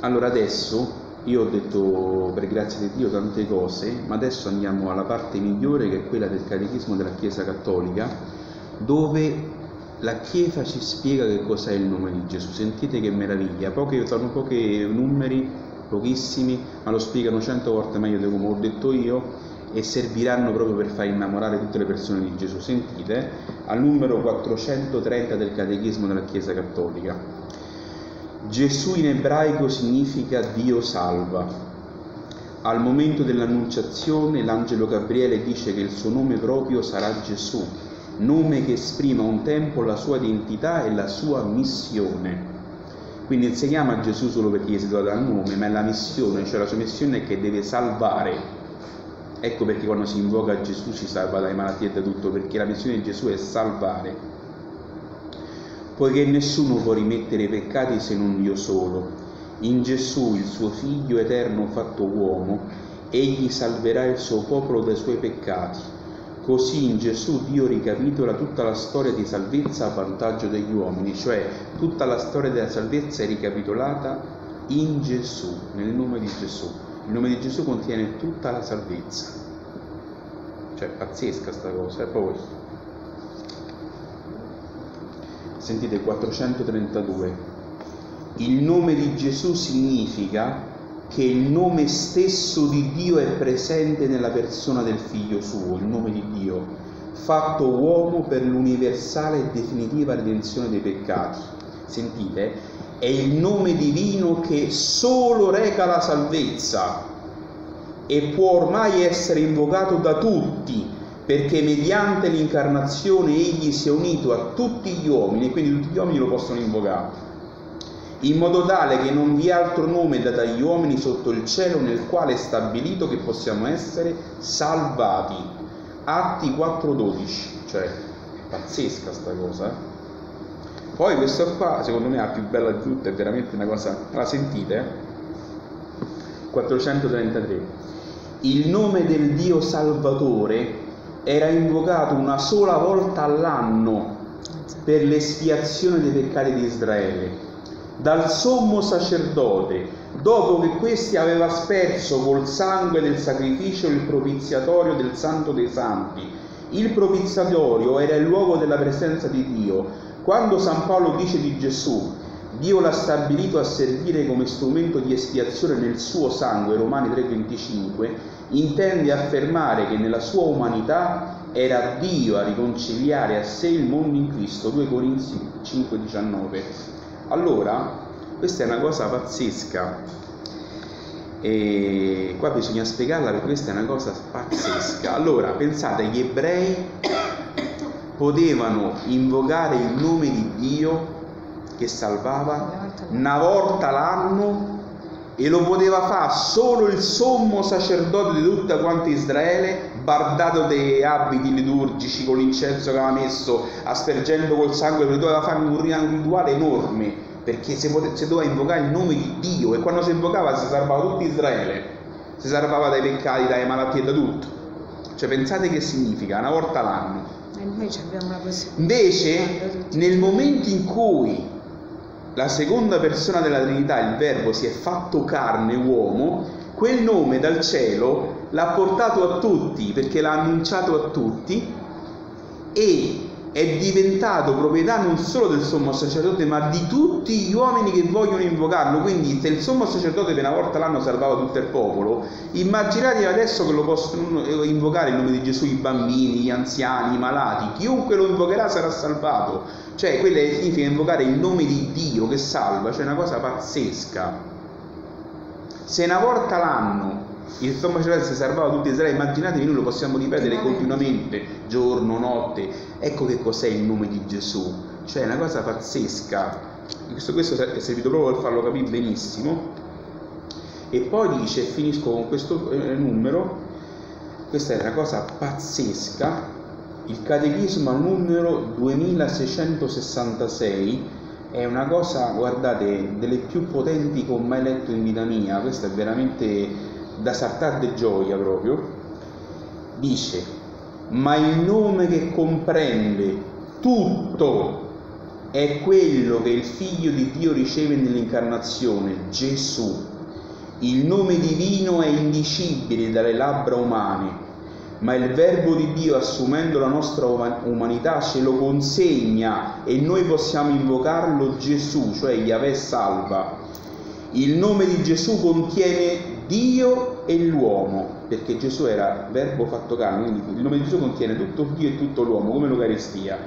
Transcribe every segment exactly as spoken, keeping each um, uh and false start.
Allora adesso io ho detto per grazia di Dio tante cose, ma adesso andiamo alla parte migliore, che è quella del Catechismo della Chiesa Cattolica, dove la Chiesa ci spiega che cos'è il nome di Gesù. Sentite che meraviglia, poche, sono pochi numeri, pochissimi, ma lo spiegano cento volte meglio di come ho detto io, e serviranno proprio per far innamorare tutte le persone di Gesù. Sentite, al numero quattrocentotrenta del Catechismo della Chiesa Cattolica: Gesù in ebraico significa Dio salva. Al momento dell'annunciazione l'angelo Gabriele dice che il suo nome proprio sarà Gesù, nome che esprime a un tempo la sua identità e la sua missione. Quindi non si chiama Gesù solo perché gli si dà il nome, ma è la missione, cioè la sua missione è che deve salvare. Ecco perché quando si invoca Gesù ci salva dalle malattie e da tutto, perché la missione di Gesù è salvare. Poiché nessuno può rimettere i peccati se non Dio solo. In Gesù, il suo Figlio eterno fatto uomo, egli salverà il suo popolo dai suoi peccati. Così in Gesù Dio ricapitola tutta la storia di salvezza a vantaggio degli uomini, cioè tutta la storia della salvezza è ricapitolata in Gesù, nel nome di Gesù. Il nome di Gesù contiene tutta la salvezza. Cioè, pazzesca sta cosa, e poi sentite quattrocentotrentadue. Il nome di Gesù significa che il nome stesso di Dio è presente nella persona del Figlio suo, il nome di Dio, fatto uomo per l'universale e definitiva redenzione dei peccati. Sentite, è il nome divino che solo reca la salvezza e può ormai essere invocato da tutti, perché mediante l'incarnazione egli si è unito a tutti gli uomini, e quindi tutti gli uomini lo possono invocare, in modo tale che non vi è altro nome dato agli uomini sotto il cielo nel quale è stabilito che possiamo essere salvati. Atti quattro dodici, cioè è pazzesca sta cosa. Eh? Poi questa qua, secondo me, è la più bella di tutte, è veramente una cosa, la sentite? quattrocentotrentatré. Il nome del Dio Salvatore era invocato una sola volta all'anno per l'espiazione dei peccati di Israele, dal sommo sacerdote, dopo che questi aveva asperso col sangue del sacrificio il propiziatorio del Santo dei Santi. Il propiziatorio era il luogo della presenza di Dio. Quando San Paolo dice di Gesù, Dio l'ha stabilito a servire come strumento di espiazione nel suo sangue, Romani tre venticinque, intende affermare che nella sua umanità era Dio a riconciliare a sé il mondo in Cristo, due Corinzi cinque diciannove. Allora, questa è una cosa pazzesca, e qua bisogna spiegarla perché questa è una cosa pazzesca. Allora, pensate, gli ebrei potevano invocare il nome di Dio che salvava una volta l'anno, e lo poteva fare solo il sommo sacerdote di tutta quanta Israele, bardato dei abiti liturgici con l'incenso che aveva messo, aspergendo col sangue, perché doveva fare un rituale enorme, perché si, poteva, si doveva invocare il nome di Dio, e quando si invocava si salvava tutto Israele, si salvava dai peccati, dalle malattie, da tutto. Cioè pensate che significa, una volta l'anno. E noi abbiamo una possibilità. Invece nel momento in cui la seconda persona della Trinità, il Verbo, si è fatto carne, uomo, quel nome dal cielo l'ha portato a tutti, perché l'ha annunciato a tutti, e è diventato proprietà non solo del sommo sacerdote, ma di tutti gli uomini che vogliono invocarlo. Quindi se il sommo sacerdote per una volta l'anno salvava tutto il popolo, immaginatevi adesso che lo possono invocare il nome di Gesù i bambini, gli anziani, i malati, chiunque lo invocherà sarà salvato. Cioè, quello significa invocare il nome di Dio che salva, cioè una cosa pazzesca. Se una volta l'anno il sommo sacerdote si salvava tutti Israele, immaginatevi, noi lo possiamo ripetere continuamente, giorno, notte. Ecco che cos'è il nome di Gesù, cioè una cosa pazzesca. Questo, questo è servito proprio per farlo capire benissimo. E poi dice, finisco con questo eh, numero, questa è una cosa pazzesca. Il Catechismo al numero duemilaseicentosessantasei è una cosa, guardate, delle più potenti che ho mai letto in vita mia. Questa è veramente da saltar di gioia proprio. Dice: ma il nome che comprende tutto è quello che il Figlio di Dio riceve nell'incarnazione, Gesù. Il nome divino è indicibile dalle labbra umane, ma il Verbo di Dio, assumendo la nostra umanità, ce lo consegna e noi possiamo invocarlo Gesù, cioè Yahweh salva. Il nome di Gesù contiene Dio e l'uomo, perché Gesù era Verbo fatto carne, quindi il nome di Gesù contiene tutto Dio e tutto l'uomo, come l'Eucaristia,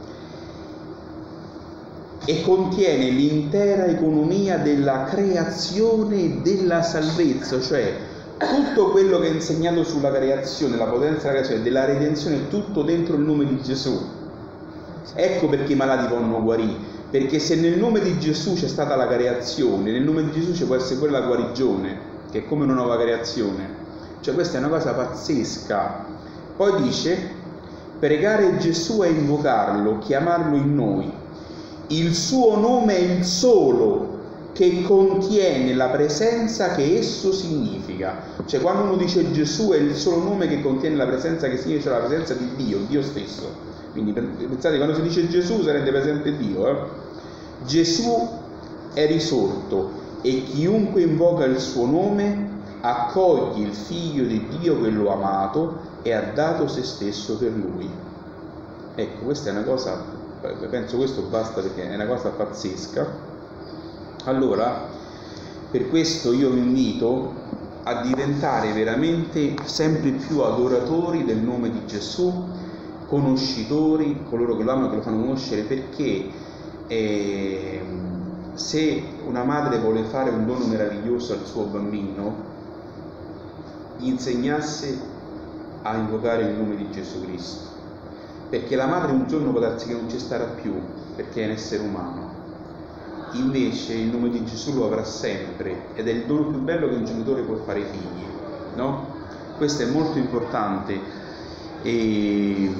e contiene l'intera economia della creazione e della salvezza, cioè tutto quello che è insegnato sulla creazione, la potenza della creazione, della redenzione, è tutto dentro il nome di Gesù. Ecco perché i malati possono guarire, perché se nel nome di Gesù c'è stata la creazione, nel nome di Gesù ci può essere quella guarigione, che è come una nuova creazione. Cioè questa è una cosa pazzesca. Poi dice: pregare Gesù è invocarlo, chiamarlo in noi. Il suo nome è il solo che contiene la presenza che esso significa. Cioè quando uno dice Gesù è il solo nome che contiene la presenza che significa, cioè la presenza di Dio, Dio stesso. Quindi pensate, quando si dice Gesù si rende presente Dio. Eh? Gesù è risorto e chiunque invoca il suo nome accoglie il Figlio di Dio, quello amato, e ha dato se stesso per lui. Ecco, questa è una cosa, penso questo basta perché è una cosa pazzesca. Allora, per questo io vi invito a diventare veramente sempre più adoratori del nome di Gesù, conoscitori, coloro che lo amano, che lo fanno conoscere, perché eh, se una madre vuole fare un dono meraviglioso al suo bambino, gli insegnasse a invocare il nome di Gesù Cristo, perché la madre un giorno può darsi che non ci starà più, perché è un essere umano. Invece il nome di Gesù lo avrà sempre, ed è il dono più bello che un genitore può fare ai figli, no? Questo è molto importante. E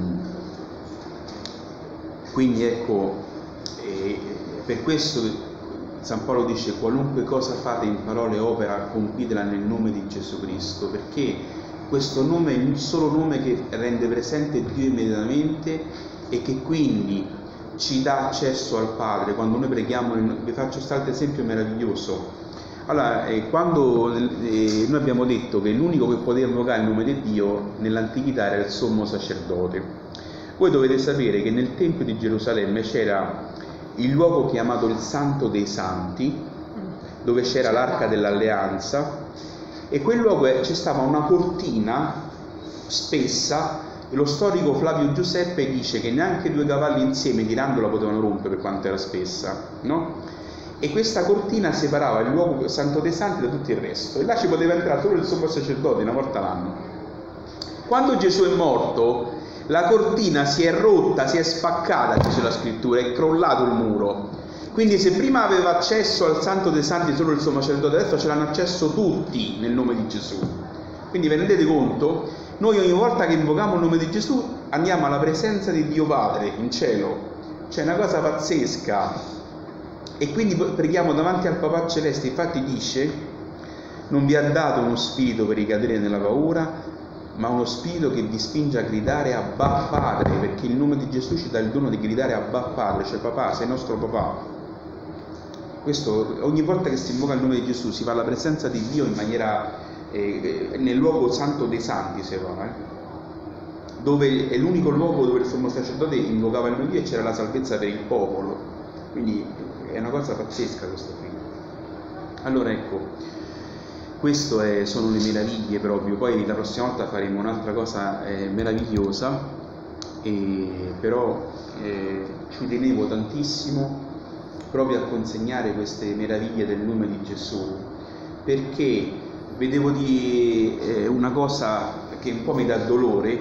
quindi ecco, e per questo San Paolo dice: qualunque cosa fate in parole e opera, compitela nel nome di Gesù Cristo, perché questo nome è il solo nome che rende presente Dio immediatamente e che quindi ci dà accesso al Padre. Quando noi preghiamo, vi faccio questo esempio meraviglioso. Allora, eh, quando eh, noi abbiamo detto che l'unico che poteva invocare il nome di Dio nell'antichità era il sommo sacerdote. Voi dovete sapere che nel Tempio di Gerusalemme c'era il luogo chiamato il Santo dei Santi, dove c'era l'Arca dell'Alleanza, e quel luogo c'è stava una cortina spessa. Lo storico Flavio Giuseppe dice che neanche due cavalli insieme tirandola potevano rompere per quanto era spessa, no? E questa cortina separava il luogo Santo dei Santi da tutto il resto, e là ci poteva entrare solo il sommo sacerdote una volta l'anno. Quando Gesù è morto, la cortina si è rotta, si è spaccata, dice la scrittura, è crollato il muro. Quindi se prima aveva accesso al Santo dei Santi solo il sommo sacerdote, adesso ce l'hanno accesso tutti nel nome di Gesù. Quindi vi rendete conto? Noi ogni volta che invochiamo il nome di Gesù andiamo alla presenza di Dio Padre in cielo. C'è una cosa pazzesca. E quindi preghiamo davanti al Papà Celeste. Infatti dice: non vi ha dato uno spirito per ricadere nella paura, ma uno spirito che vi spinge a gridare Abba Padre, perché il nome di Gesù ci dà il dono di gridare Abba Padre, cioè papà, sei nostro papà. Questo, ogni volta che si invoca il nome di Gesù si va alla presenza di Dio in maniera... Eh, nel luogo santo dei santi si va, eh? Dove è l'unico luogo dove il sommo sacerdote invocava il nome di Dio e c'era la salvezza per il popolo. Quindi è una cosa pazzesca questo qui. Allora ecco, queste sono le meraviglie proprio. Poi la prossima volta faremo un'altra cosa eh, meravigliosa, e però eh, ci tenevo tantissimo proprio a consegnare queste meraviglie del nome di Gesù, perché vedevo di eh, una cosa che un po' mi dà dolore,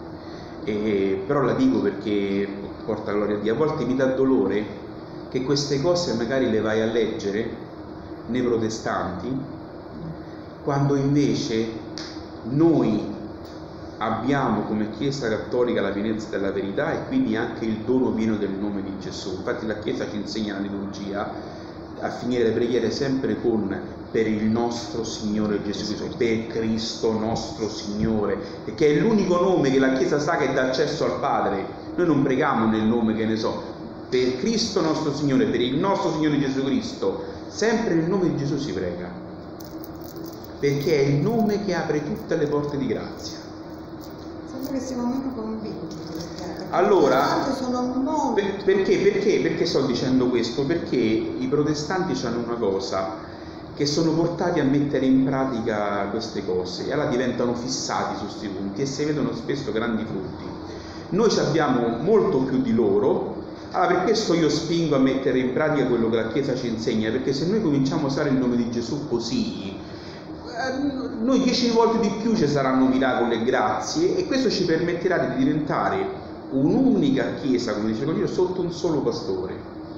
eh, però la dico perché porta gloria a Dio. A volte mi dà dolore che queste cose magari le vai a leggere nei protestanti, quando invece noi abbiamo come Chiesa Cattolica la pienezza della verità e quindi anche il dono pieno del nome di Gesù. Infatti la Chiesa ci insegna la liturgia a finire le preghiere sempre con per il nostro Signore Gesù Cristo, per Cristo nostro Signore, che è l'unico nome che la Chiesa sa che dà accesso al Padre. Noi non preghiamo nel nome, che ne so, per Cristo nostro Signore, per il nostro Signore Gesù Cristo, sempre nel nome di Gesù si prega, perché è il nome che apre tutte le porte di grazia. Sembra che siamo meno convinti. Allora, sono molto... per, perché, perché, perché sto dicendo questo? Perché i protestanti hanno una cosa, che sono portati a mettere in pratica queste cose e allora diventano fissati su questi punti e si vedono spesso grandi frutti. Noi abbiamo molto più di loro. Allora, per questo io spingo a mettere in pratica quello che la Chiesa ci insegna, perché se noi cominciamo a usare il nome di Gesù così, eh, noi dieci volte di più ci saranno miracoli e grazie, e questo ci permetterà di diventare un'unica Chiesa, come dice il Concilio, sotto un solo pastore.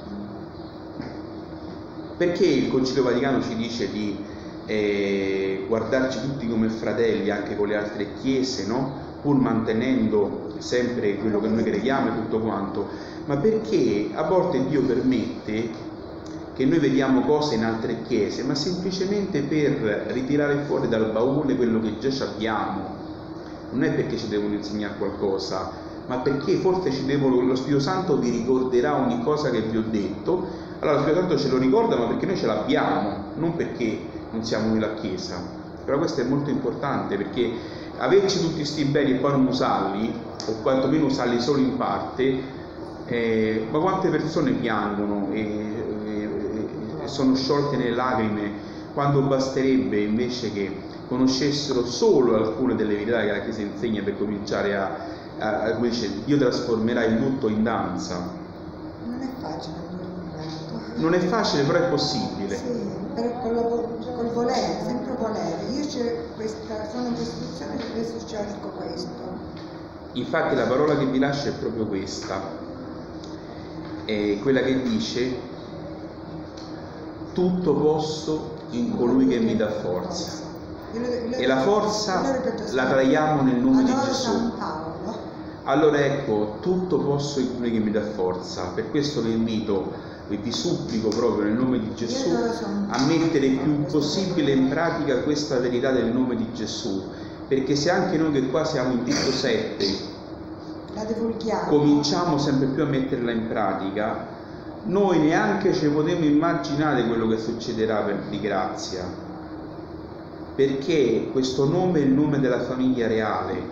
Perché il Concilio Vaticano ci dice di eh, guardarci tutti come fratelli anche con le altre Chiese, no? Pur mantenendo sempre quello che noi crediamo e tutto quanto, ma perché a volte Dio permette che noi vediamo cose in altre chiese, ma semplicemente per ritirare fuori dal baule quello che già abbiamo. Non è perché ci devono insegnare qualcosa, ma perché forse ci devono, lo Spirito Santo vi ricorderà ogni cosa che vi ho detto. Allora lo Spirito Santo ce lo ricorda, ma perché noi ce l'abbiamo, non perché non siamo noi la Chiesa. Però questo è molto importante, perché averci tutti sti beni e poi non usarli, o quantomeno usarli solo in parte, eh, ma quante persone piangono e, e, e sono sciolte nelle lacrime, quando basterebbe invece che conoscessero solo alcune delle verità che la Chiesa insegna per cominciare a, a, a come dice, Dio trasformerà il lutto in danza. Non è facile andare in Non è facile, però è possibile. Sì, però col, col volere, sempre volere. Io c'è questa, sono in questa situazione che adesso cerco questo. Infatti la parola che vi lascio è proprio questa, è quella che dice: tutto posso in colui che mi dà forza. E la forza la traiamo nel nome di Gesù. Allora ecco, tutto posso in colui che mi dà forza. Per questo vi invito e vi supplico proprio nel nome di Gesù a mettere il più possibile in pratica questa verità del nome di Gesù, perché se anche noi che qua siamo in Tito sette cominciamo sempre più a metterla in pratica, noi neanche ci potremo immaginare quello che succederà per di grazia, perché questo nome è il nome della famiglia reale.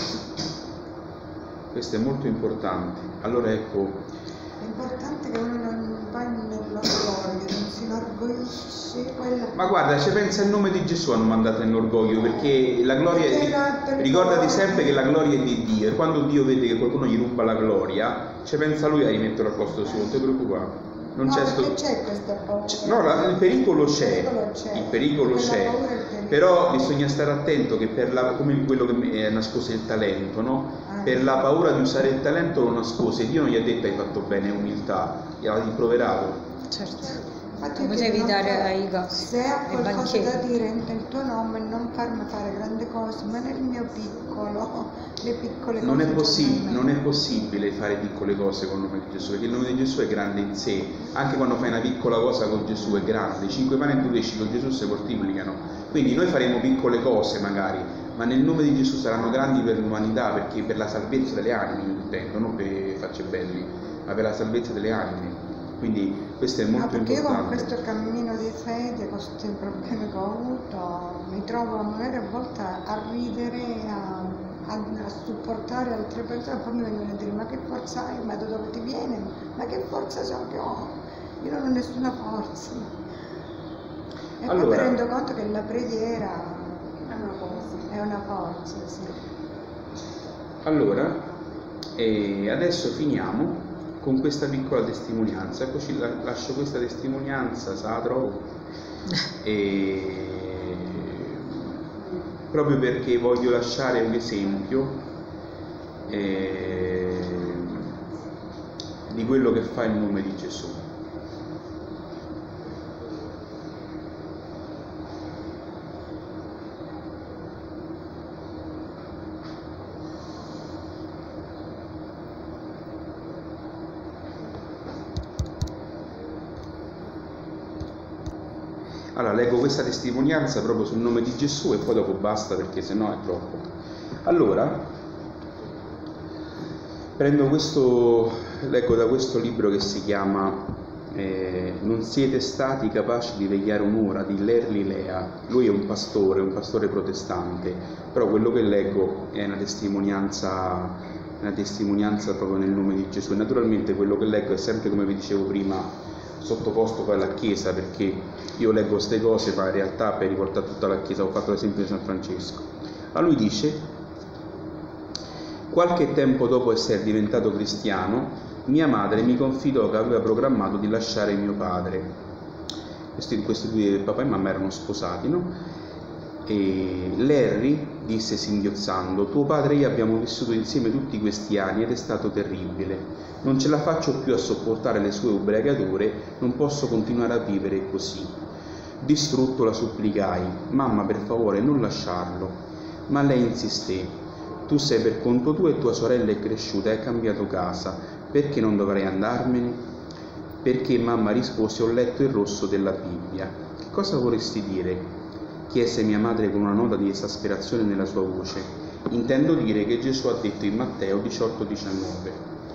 Questo è molto importante. Allora ecco, è importante che uno non va nell'orgoglio, non si inorgoglisce quella... Ma guarda, ci pensa il nome di Gesù, hanno mandato in orgoglio, perché la gloria è... ricordati sempre che la gloria è di Dio, e quando Dio vede che qualcuno gli ruba la gloria, ci pensa lui a rimetterlo al posto suo, non ti preoccupare. Non no, c'è, sto... c'è questa paura. No, la, il pericolo c'è, il pericolo c'è, il pericolo c'è. Pericolo. Però bisogna stare attento che per la, come quello che è nascose il talento, no? Ah, per la paura di usare il talento lo nascose. Dio non gli ha detto hai fatto bene, umiltà, gli ha rimproverato. Certo. Infatti potevi dare ai gossi. Se ha qualcosa da dire nel tuo nome, non farmi fare grandi cose, ma nel mio piccolo, le piccole cose. Non è, possib- non è possibile fare piccole cose con il nome di Gesù, perché il nome di Gesù è grande in sé. Anche quando fai una piccola cosa con Gesù è grande. I cinque pani e due pesci con Gesù si moltiplicano. Quindi noi faremo piccole cose magari, ma nel nome di Gesù saranno grandi per l'umanità, perché per la salvezza delle anime, io intendo, non per farci belli, ma per la salvezza delle anime. Quindi questo è molto no, perché importante. Io con questo cammino di fede, con questi problemi che ho avuto, mi trovo magari a volte a ridere, a, a, a supportare altre persone, poi mi vengono a dire ma che forza hai, ma da dove ti viene, ma che forza so che ho, io non ho nessuna forza. E allora, poi mi rendo conto che la preghiera è una forza, è una forza, sì. Allora, e adesso finiamo con questa piccola testimonianza. Eccoci, lascio questa testimonianza, se la trovo, e proprio perché voglio lasciare un esempio eh, di quello che fa il nome di Gesù. Allora, leggo questa testimonianza proprio sul nome di Gesù e poi dopo basta, perché sennò è troppo. Allora, prendo questo leggo da questo libro che si chiama eh, Non siete stati capaci di vegliare un'ora, di Lerli Lea. Lui è un pastore, un pastore protestante, però quello che leggo è una testimonianza, una testimonianza proprio nel nome di Gesù. E naturalmente quello che leggo è sempre, come vi dicevo prima, sottoposto poi alla Chiesa, perché io leggo queste cose, ma in realtà per riportare tutta la Chiesa ho fatto l'esempio di San Francesco. Ma lui dice: qualche tempo dopo essere diventato cristiano, mia madre mi confidò che aveva programmato di lasciare mio padre. Questi, questi due, papà e mamma, erano sposati, no? E Larry disse singhiozzando: tuo padre e io abbiamo vissuto insieme tutti questi anni ed è stato terribile. Non ce la faccio più a sopportare le sue ubriacature, non posso continuare a vivere così. Distrutto la supplicai: mamma, per favore, non lasciarlo. Ma lei insisté: tu sei per conto tuo e tua sorella è cresciuta e ha cambiato casa, perché non dovrei andarmene? Perché, mamma rispose, ho letto il rosso della Bibbia. Che cosa vorresti dire? Chiese mia madre con una nota di esasperazione nella sua voce. Intendo dire che Gesù ha detto in Matteo diciotto diciannove: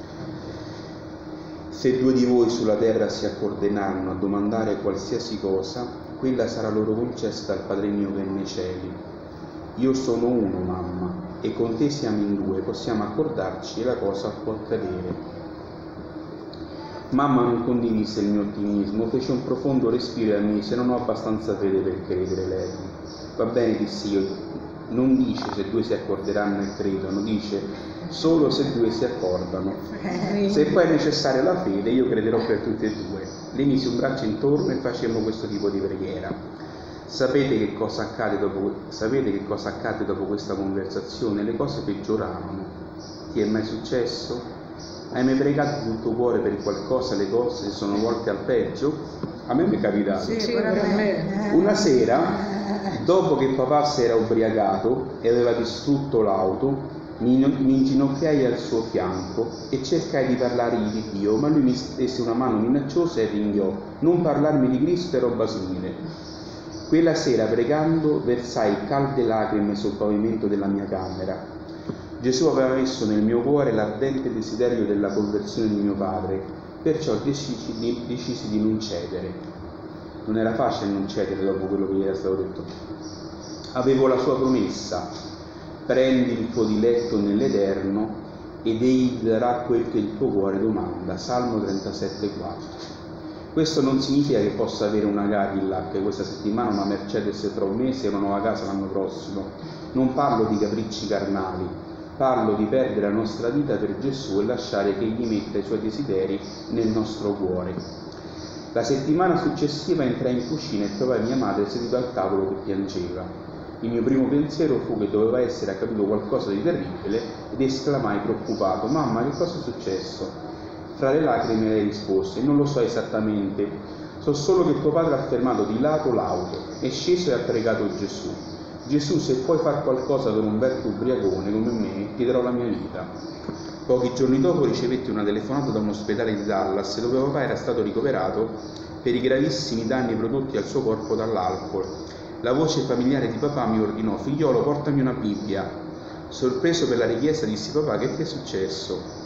se due di voi sulla terra si accorderanno a domandare qualsiasi cosa, quella sarà loro concessa dal Padre mio che è nei cieli. Io sono uno, mamma, e con te siamo in due, possiamo accordarci e la cosa può accadere. Mamma non condivise il mio ottimismo, fece un profondo respiro e ammise: non ho abbastanza fede per credere, lei. Va bene, dissi io, non dice se due si accorderanno e credono, dice solo se due si accordano. Se poi è necessaria la fede, io crederò per tutti e due. Le mise un braccio intorno e facemmo questo tipo di preghiera. Sapete che cosa accade dopo, sapete che cosa accade dopo questa conversazione? Le cose peggioravano. Ti è mai successo? Hai mai pregato di tutto cuore per qualcosa, le cose si sono volte al peggio? A me mi è capitato. Sì, pure a me. Una sera, dopo che papà si era ubriacato e aveva distrutto l'auto, mi, mi inginocchiai al suo fianco e cercai di parlargli di Dio, ma lui mi stese una mano minacciosa e ringhiò: non parlarmi di Cristo e roba simile. Quella sera, pregando, versai calde lacrime sul pavimento della mia camera. Gesù aveva messo nel mio cuore l'ardente desiderio della conversione di mio padre, perciò decisi di, decisi di non cedere. Non era facile non cedere dopo quello che gli era stato detto. Avevo la sua promessa: prendi il tuo diletto nell'Eterno ed egli ti darà quel che il tuo cuore domanda. Salmo trentasette quattro. Questo non significa che possa avere una Cadillac questa settimana, una Mercedes tra un mese e una nuova casa l'anno prossimo. Non parlo di capricci carnali, parlo di perdere la nostra vita per Gesù e lasciare che egli metta i suoi desideri nel nostro cuore. La settimana successiva entrai in cucina e trovai mia madre seduta al tavolo che piangeva. Il mio primo pensiero fu che doveva essere accaduto qualcosa di terribile ed esclamai preoccupato: mamma, che cosa è successo? Fra le lacrime lei rispose: non lo so esattamente, so solo che tuo padre ha fermato di lato l'auto, è sceso e ha pregato Gesù. Gesù, se puoi far qualcosa per un vecchio ubriacone come me, ti darò la mia vita. Pochi giorni dopo ricevetti una telefonata da un ospedale di Dallas dove papà era stato ricoverato per i gravissimi danni prodotti al suo corpo dall'alcol. La voce familiare di papà mi ordinò: figliolo, portami una Bibbia. Sorpreso per la richiesta dissi: papà, che ti è successo?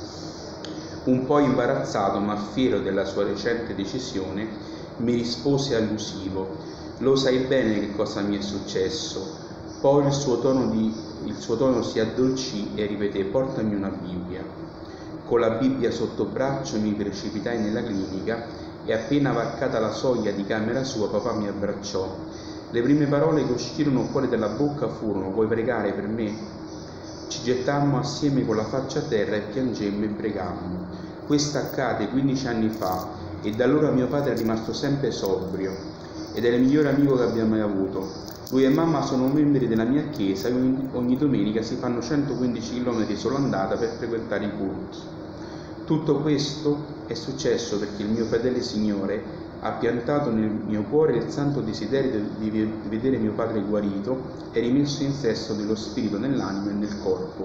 Un po' imbarazzato ma fiero della sua recente decisione, mi rispose allusivo: lo sai bene che cosa mi è successo. Poi il suo tono, di, il suo tono si addolcì e ripeté: portami una Bibbia. Con la Bibbia sotto braccio mi precipitai nella clinica e appena varcata la soglia di camera sua papà mi abbracciò. Le prime parole che uscirono fuori dalla bocca furono: vuoi pregare per me? Ci gettammo assieme con la faccia a terra e piangemmo e pregammo. Questo accade quindici anni fa e da allora mio padre è rimasto sempre sobrio ed è il migliore amico che abbia mai avuto. Lui e mamma sono membri della mia chiesa e ogni, ogni domenica si fanno centoquindici chilometri solo andata per frequentare i culti. Tutto questo è successo perché il mio fedele Signore ha piantato nel mio cuore il santo desiderio di vedere mio padre guarito e rimesso in sesto dello spirito nell'anima e nel corpo.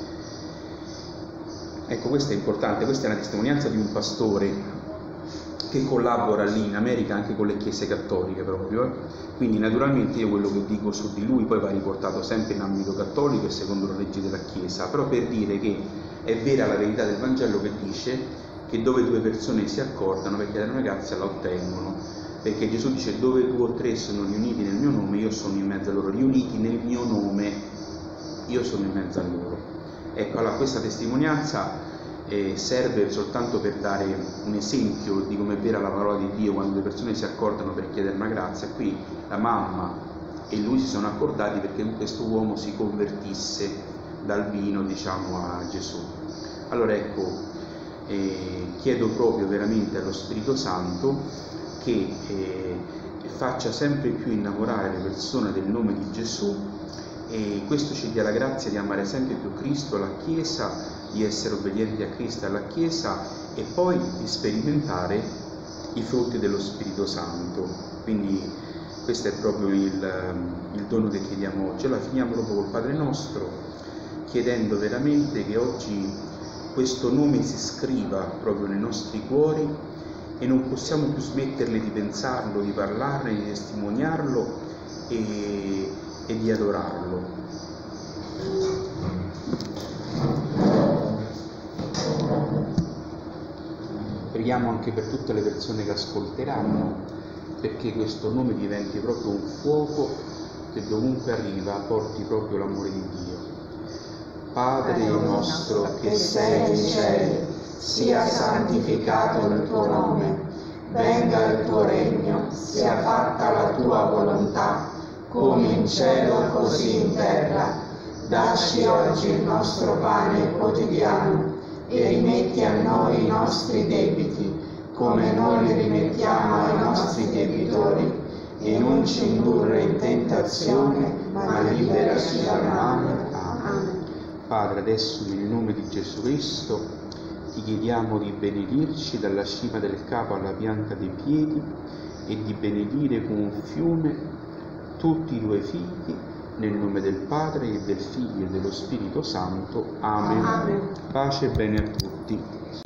Ecco, questo è importante, questa è una testimonianza di un pastore che collabora lì in America anche con le chiese cattoliche proprio, eh. Quindi naturalmente io quello che dico su di lui poi va riportato sempre in ambito cattolico e secondo la legge della Chiesa, però per dire che è vera la verità del Vangelo che dice che dove due persone si accordano per chiedere una grazia la ottengono, perché Gesù dice dove due o tre sono riuniti nel mio nome io sono in mezzo a loro, riuniti nel mio nome io sono in mezzo a loro. Ecco, allora questa testimonianza eh, serve soltanto per dare un esempio di come è vera la parola di Dio quando le persone si accordano per chiedere una grazia. Qui la mamma e lui si sono accordati perché questo uomo si convertisse dal vino, diciamo, a Gesù. Allora ecco, eh, chiedo proprio veramente allo Spirito Santo che eh, faccia sempre più innamorare le persone del nome di Gesù, e questo ci dia la grazia di amare sempre più Cristo, la Chiesa, di essere obbedienti a Cristo e alla Chiesa, e poi di sperimentare i frutti dello Spirito Santo. Quindi questo è proprio il, il dono che chiediamo oggi. Allora finiamo proprio col Padre nostro, chiedendo veramente che oggi questo nome si scriva proprio nei nostri cuori e non possiamo più smetterle di pensarlo, di parlarne, di testimoniarlo e, e di adorarlo. Preghiamo anche per tutte le persone che ascolteranno, perché questo nome diventi proprio un fuoco che dovunque arriva porti proprio l'amore di Dio. Padre nostro che sei nei cieli, sia santificato il tuo nome, venga il tuo regno, sia fatta la tua volontà, come in cielo così in terra. Dacci oggi il nostro pane quotidiano e rimetti a noi i nostri debiti, come noi li rimettiamo ai nostri debitori, e non ci indurre in tentazione, ma liberaci dal male. Amen. Padre, adesso nel nome di Gesù Cristo ti chiediamo di benedirci dalla cima del capo alla pianta dei piedi e di benedire con un fiume tutti i tuoi figli, nel nome del Padre e del Figlio e dello Spirito Santo. Amen. Amen. Pace e bene a tutti.